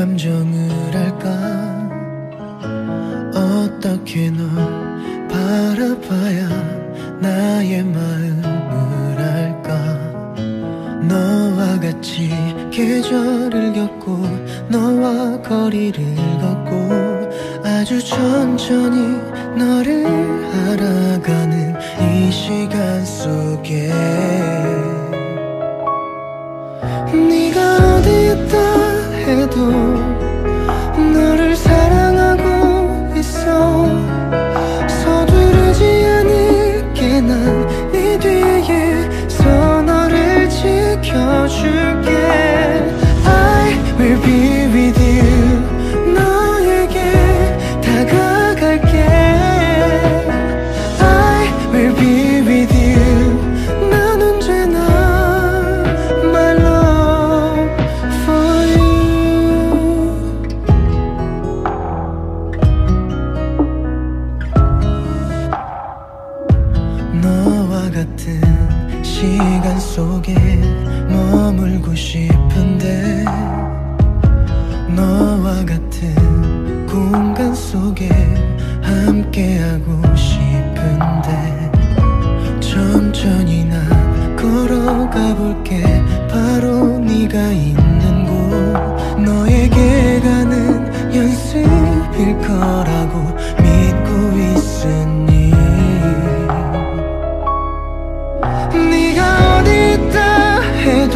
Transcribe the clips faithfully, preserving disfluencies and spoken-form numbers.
감정을 알까? 어떻게 널 바라봐야 나의 마음을 알까? 너와 같이 계절을 겪고 너와 거리를 걷고 아주 천천히 너를 알아가는 이 시간 속에 네가 어디 있다 해도 너를 사랑하고 있어. 서두르지 않을게 난 네 뒤에서 너를 지켜줄게. I will be with you. 너에게 다가갈게. I will be with you. 난 언제나 my love for you. 너와 같은 시간 속에 머물고 싶은데 너와 같은 공간 속에 함께하고 싶은데 천천히 난 걸어가 볼게. 바로 네가 있는 곳 너에게 가는 연습일 거라고 믿고 있으니 네가 어디 있다 해도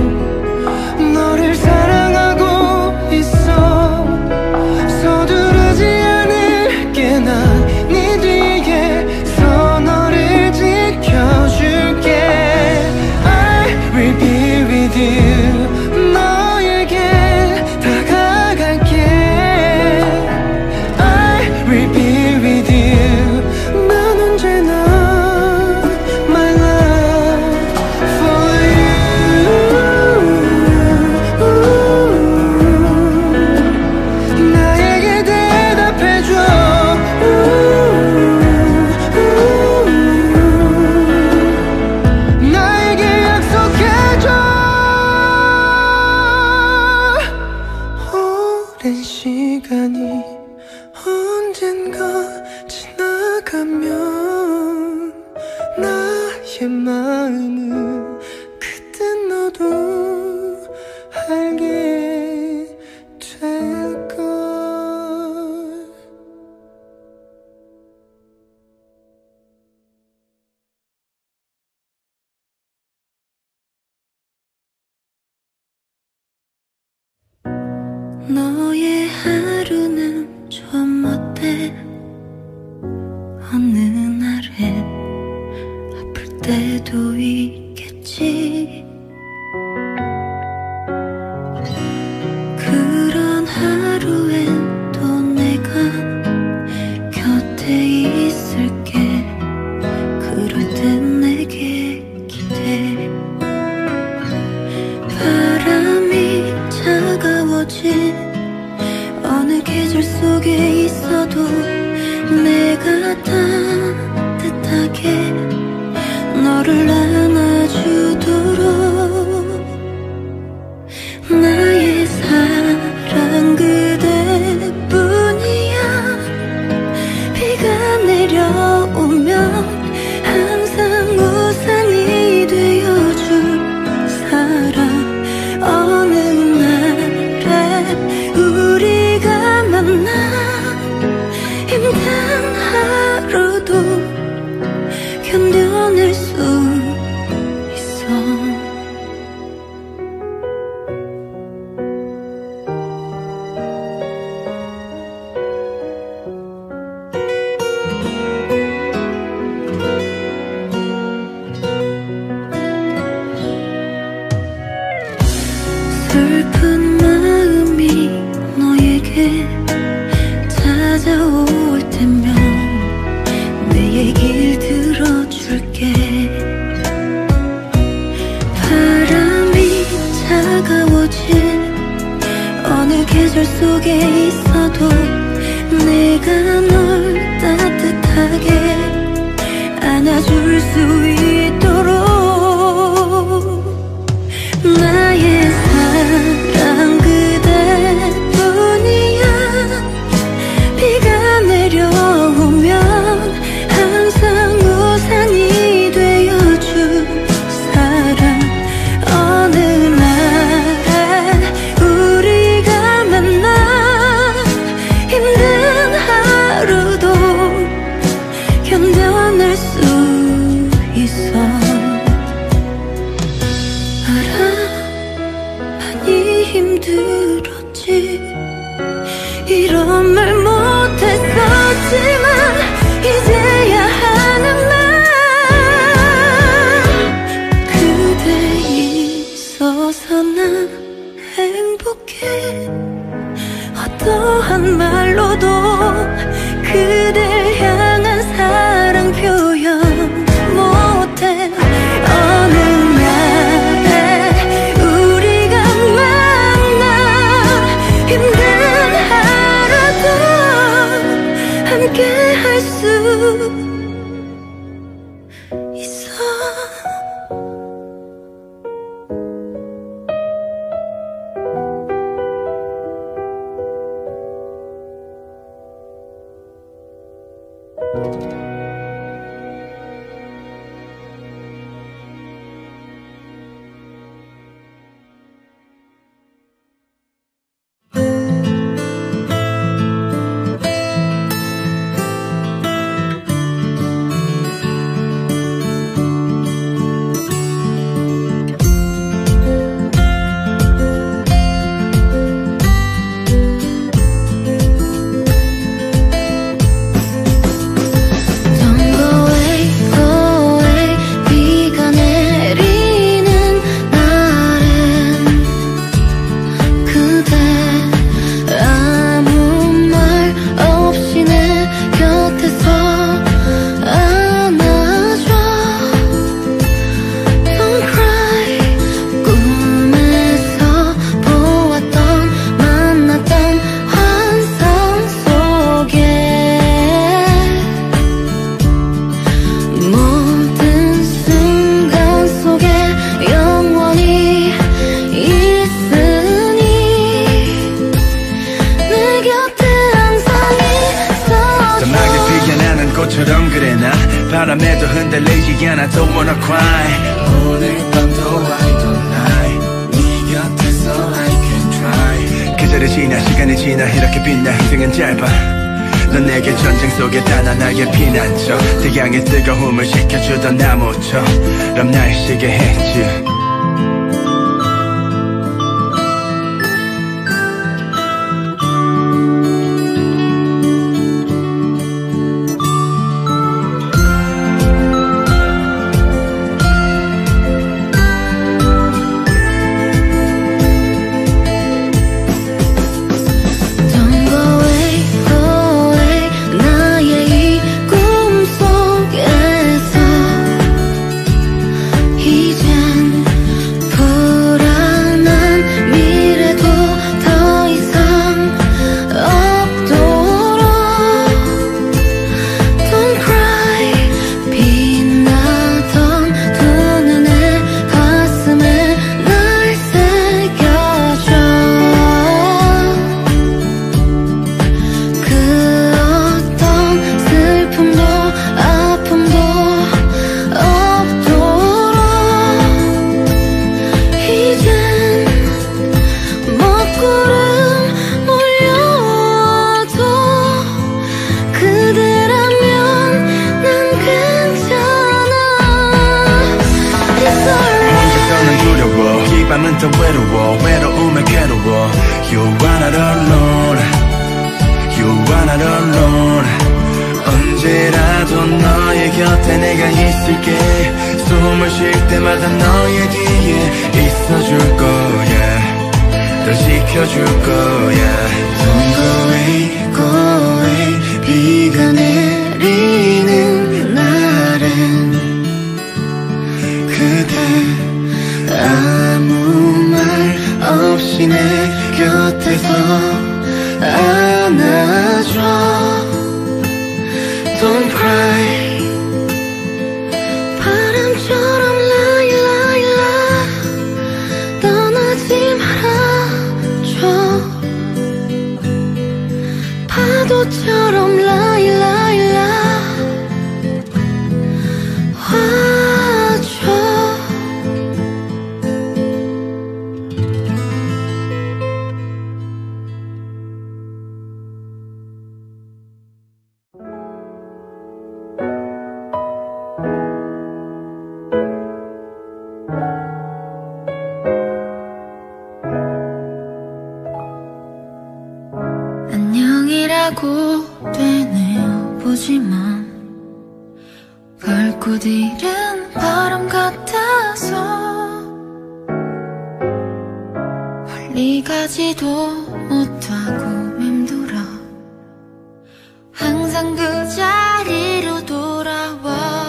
너를 사랑하고 있어. 서두르지 않을게 난 네 뒤에서 너를 지켜줄게. I will be with you. 너에게 다가갈게. I will be with you. 난 언제나 my love for you. 나에게 대답해줘. 나에게 약속해줘. 오랜 시간이 언젠가 지나가면 나의 마음은 그때 너도 알게 될걸. 너의 하루는 좀 어때? 어느 날엔 아플 때도 있겠지. 그런 하루엔 또 내가 곁에 있을게. 그럴 땐 내게 기대. 바람이 차가워진 어느 계절 속에 있어도 내가 따뜻하게 너를 안아주도록 나의 사랑 그대뿐이야. 비가 내려오면 항상 우산이 되어줄 사람. 어느 날에 우리가 만나 힘든 하루도 견뎌낼 수 있어. 슬픈 마음이 너에게 찾아올 때면 내 얘길 들어줄게. 바람이 차가워진 어느 계절 속에 있어도 내가 널 따뜻하게 안아줄 수 있도록 나의 사랑 그대 이런 말 못했었지만 이제야 하는 말 그대 있어서 난 행복해 어떠한 말로도 그댈 향한 사랑 표현 못해 어느 날에 우리가 만나 힘든 하루도 함께 할 수 있어 바람에도 흔들리지 않아 Don't wanna cry 오늘 밤도 I don't lie 네 곁에서 I can try 계절이 지나 시간이 지나 이렇게 빛나 인생은 짧아 넌 내게 전쟁 속에 단 하나의 피난처 태양의 뜨거움을 식혀주던 나무처럼 날 쉬게 했지 밤은 더 외로워 외로움에 괴로워 You are not alone You are not alone 언제라도 너의 곁에 내가 있을게 숨을 쉴 때마다 너의 뒤에 있어줄 거야 널 지켜줄 거야 Don't go away, go away 비가 내리는 날엔 그대 아무 말 없이 내 곁에서 안아줘 Don't cry 바람처럼 lie lie lie 떠나지 말아줘 파도처럼 lie lie lie 와줘 말라고 되뇌어 보지만 밟고 잃은 바람 같아서 멀리 가지도 못하고 맴돌아 항상 그 자리로 돌아와.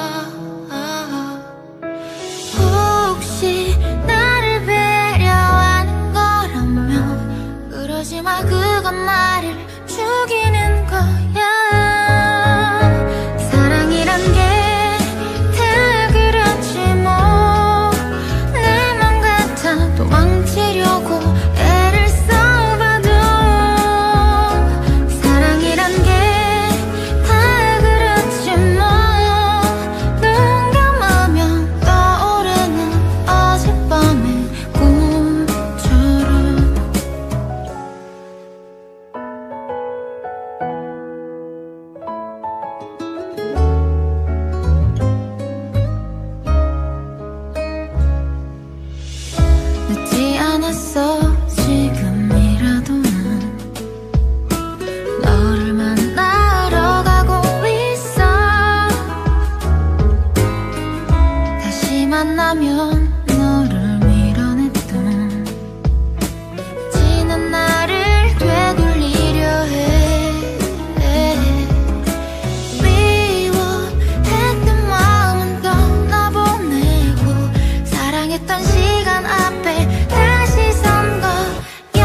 혹시 나를 배려하는 거라면 그러지 마, 그건 나를 죽이는 거야. 사랑이란 게 다 그렇지 뭐. 내 맘 같아 도망치려고 애를 써봐도 사랑이란 게 다 그렇지 뭐. 눈 감으면 떠오르는 어젯밤의 꿈처럼. 늦지 않았어 지금이라도 난 너를 만나러 가고 있어. 다시 만나면 너를 밀어냈던 지난 나를 되돌리려 해. 미워했던 마음은 떠나보내고 사랑했던 시간 앞에 다시 선 거야.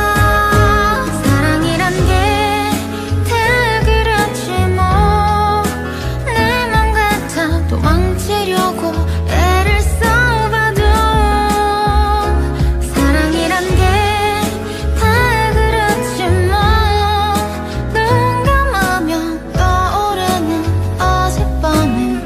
사랑이란 게 다 그렇지 뭐. 내 맘 같아 도망치려고 애를 써봐도 사랑이란 게 다 그렇지 뭐. 눈 감으면 떠오르는 어젯밤의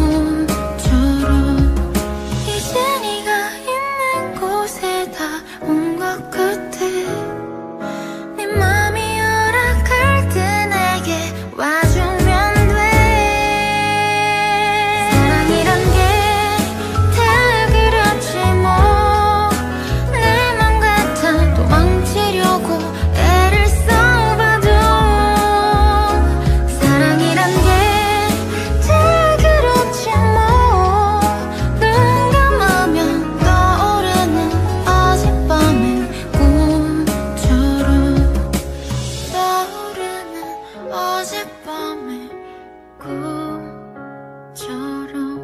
꿈처럼. 이제 네가 있는 곳에 다 온 것 같아. 네 맘이 허락할 때 내게 와주면 돼. 사랑이란 게 다 그렇지 뭐. 내 맘 같아 도망치려고 애를 써봐도 사랑이란 게 다 그렇지 뭐. 눈 감으면 떠오르는 어젯밤의 꿈처럼. 떠오르는 어젯밤의 꿈처럼.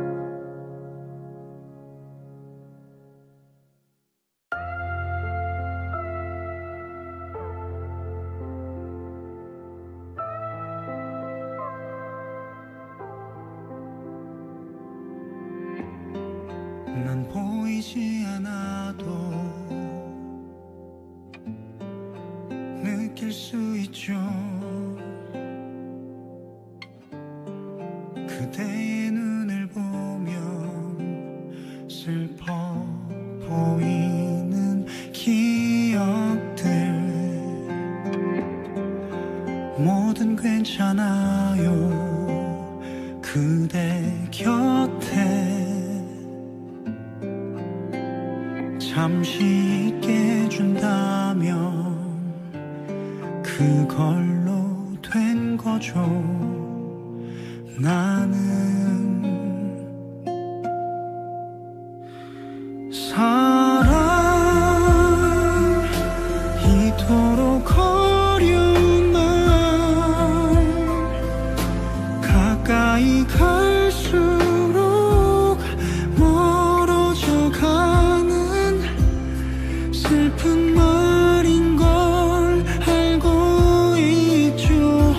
난 보이지 않아도 느낄 수 있죠. 그대의 눈을 보면 슬퍼 보이는 기억들. 뭐든 괜찮아요 그대 곁에. 잠시 있게 해준다면 그걸로 된 거죠. 나는 사랑 이토록 어려운 날 가까이 갈수록 멀어져 가는 슬픈 말인 걸 알고 있죠.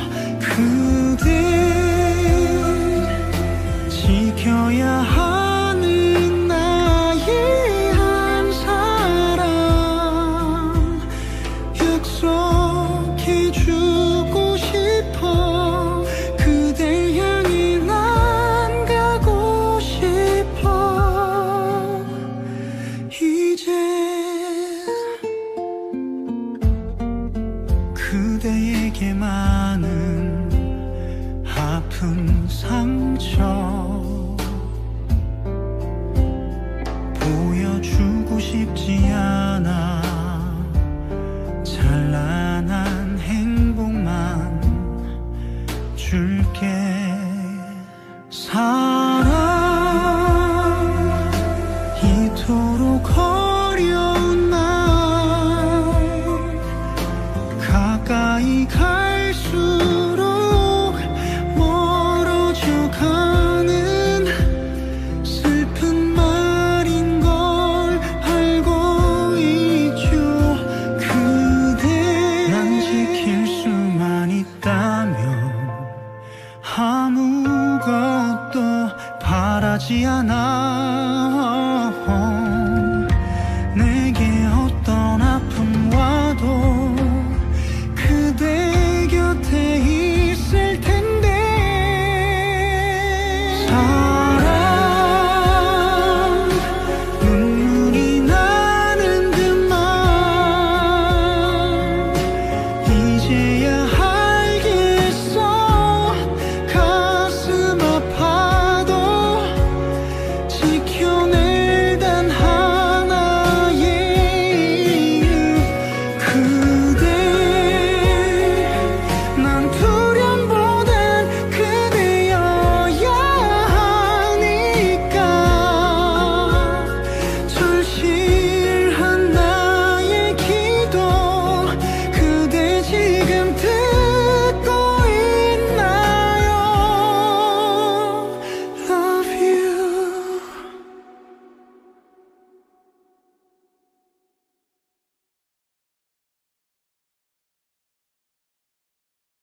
그대 지켜야 하는 나의 한 사람 약속해주고 싶어. 그댈 향해 난 가고 싶어. 이제 그대에게 많은 아픈 상처